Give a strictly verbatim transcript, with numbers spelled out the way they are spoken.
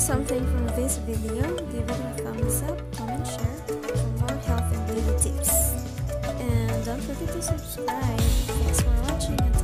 something from this video, give it a thumbs up, comment, share for more health and beauty tips. And don't forget to subscribe. Thanks for watching.